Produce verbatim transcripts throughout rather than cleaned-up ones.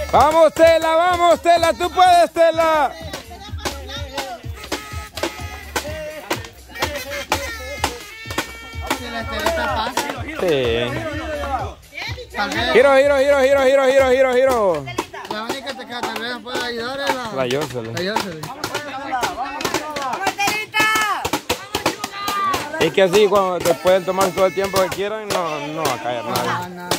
Vamos, Tela, vamos, Tela, tú puedes, Tela. Sí. Giro, giro, giro, giro, giro, giro, giro, giro. La única que tal vez puede ayudar es la... La Jocelyn. La Jocelyn. Es que así, cuando te pueden tomar todo el tiempo que quieran, no, no va a caer nada. No, no.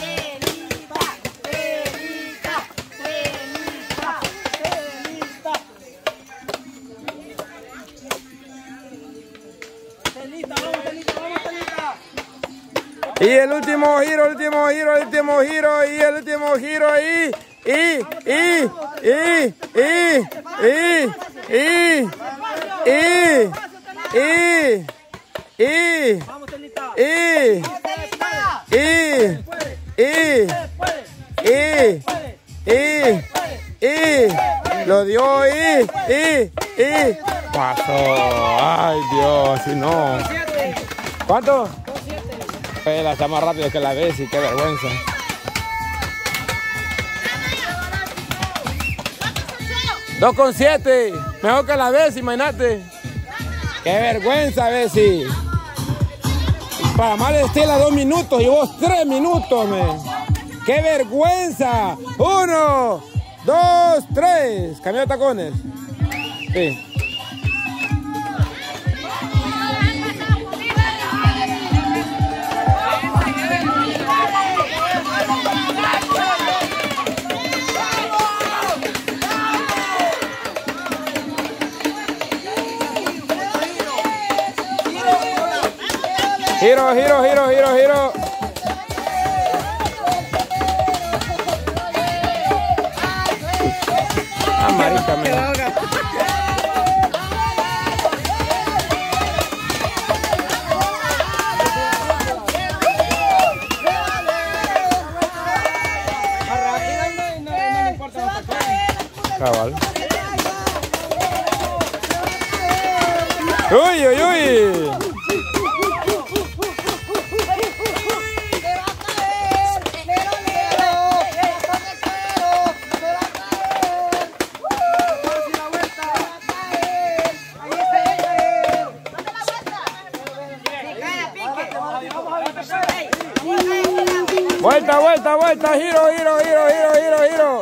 Y el último giro, el último giro, el último giro, y el último giro ahí, y, y, y, y, y, y, y, y, y, y, y, y, y, y, lo dio, y, y, y, pasó, ay Dios, si no. ¿Cuánto? La está más rápido que la Bessie, qué vergüenza. dos con siete, mejor que la Bessie, imagínate. Qué vergüenza, Bessie. Para mal Estela dos minutos y vos tres minutos, man. Qué vergüenza. Uno, dos, tres. Cambia de tacones. Sí. Giro, giro, giro, giro, giro. Ah, marica, mira. Cabal. Uy, uy, uy. Vuelta, vuelta, vuelta, giro, giro, giro, giro, giro, giro.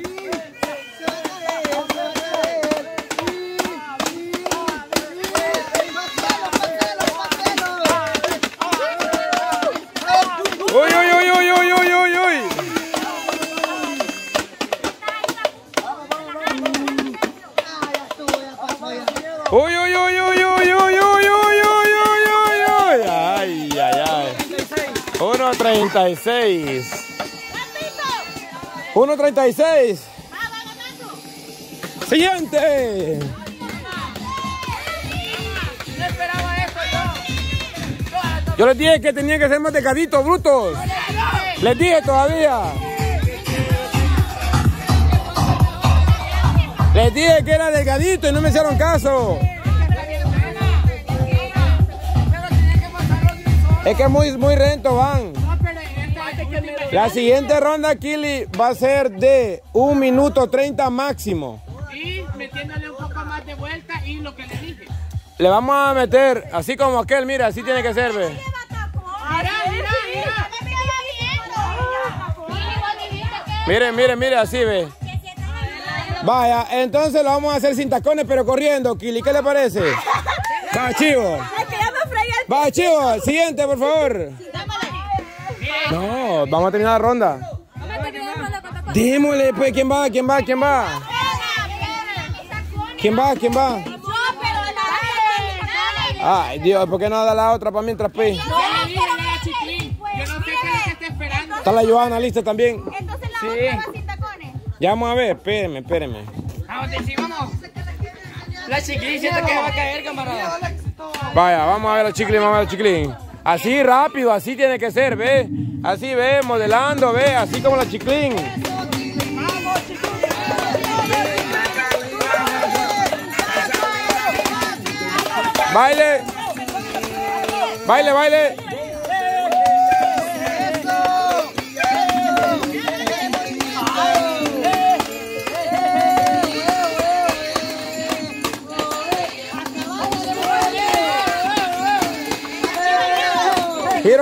Uy, uy, uy, uy, uy, uy, uy, uy. Uy, uy, uy, uy, uy, uy, uy, uy, uy, uy, uy, uy. Ay, ay, ay. uno treinta y seis. uno treinta y seis. Siguiente. No esperaba esto yo. Yo les dije que tenían que ser más delgaditos, brutos. Les dije todavía. Les dije que era delgadito y no me hicieron caso. Es que muy, muy rento van. La siguiente ronda, Kili, va a ser de un minuto treinta máximo. Y metiéndole un poco más de vuelta y lo que le dije. Le vamos a meter, así como aquel, mira, así tiene que ser, ve. Mira, mira, mira. Miren, miren, miren, así, ve. Vaya, entonces lo vamos a hacer sin tacones, pero corriendo, Kili, ¿qué le parece? Va, chivo. Va, chivo, siguiente, por favor. No, vamos a terminar la ronda. Démosle, pues, ¿quién va? ¿Quién va? ¿Quién va? ¿Quién va? ¿Quién va? Ay, Dios, ¿por qué no da la otra para mientras, pues? Yo no sé qué es lo que está esperando. Está la Johanna lista también. Entonces la Sí. otra va sin tacones. Ya vamos a ver, espérenme, espérenme. Vamos, sí, vamos. La chiquilín siento que va a caer, camarada. Vaya, vamos a ver a Chiclín, vamos a ver a Chiclín. Así rápido, así tiene que ser, ve. Así, ve, modelando, ve, así como la Chiclín. Baile. Baile, baile.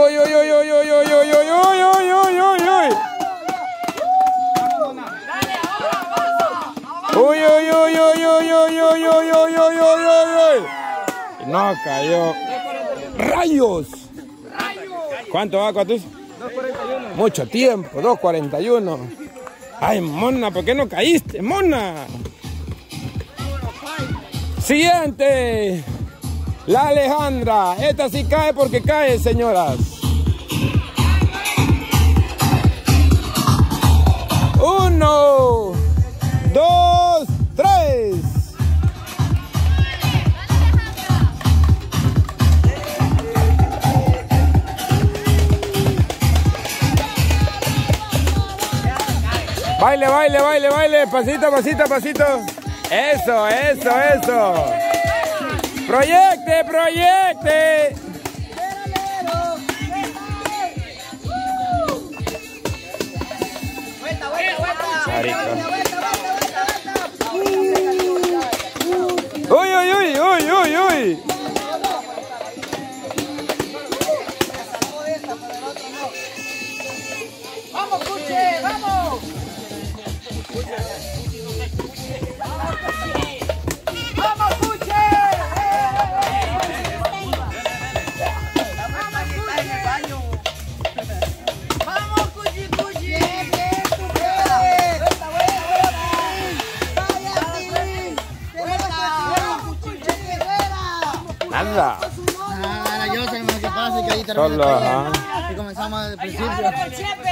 Uy, uy, uy, uy, uy, uy, uy, uy, uy, uy, uy, uy, uy. Uy, uy, uy, uy, uy, uy, uy, uy, uy, uy, uy, uy. No cayó. ¡Rayos! ¿Cuánto va, Cuatus? dos cuarenta y uno. Mucho tiempo, dos cuarenta y uno. Ay, mona, ¿por qué no caíste, mona? Siguiente. La Alejandra. Esta sí cae porque cae, señoras. Uno, dos, tres. Baile, baile, baile, baile, pasito, pasito, pasito. Eso, eso, eso. Proyecte, proyecte. Uy, uy, uy, uy, uy, uy. Vamos, Cuche, vamos. Vamos, Cuche. Vamos, Cuchi, Cuchi. Nada. Ah, yo sé lo que pasa y que ahí Solo, termina. ajá. Y comenzamos desde el principio.